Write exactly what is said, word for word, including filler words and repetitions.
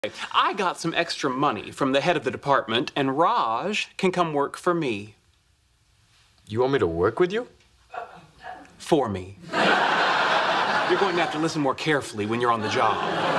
I got some extra money from the head of the department, and Raj can come work for me. You want me to work with you? For me. You're going to have to listen more carefully when you're on the job.